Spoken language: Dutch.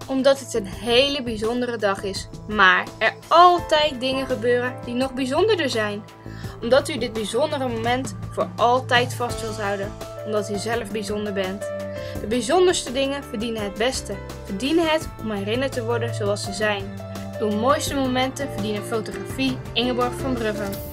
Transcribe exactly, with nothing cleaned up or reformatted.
Omdat het een hele bijzondere dag is, maar er altijd dingen gebeuren die nog bijzonderder zijn. Omdat u dit bijzondere moment voor altijd vast wilt houden, omdat u zelf bijzonder bent. De bijzonderste dingen verdienen het beste, verdienen het om herinnerd te worden zoals ze zijn. Uw mooiste momenten verdienen fotografie Ingeborg van Bruggen.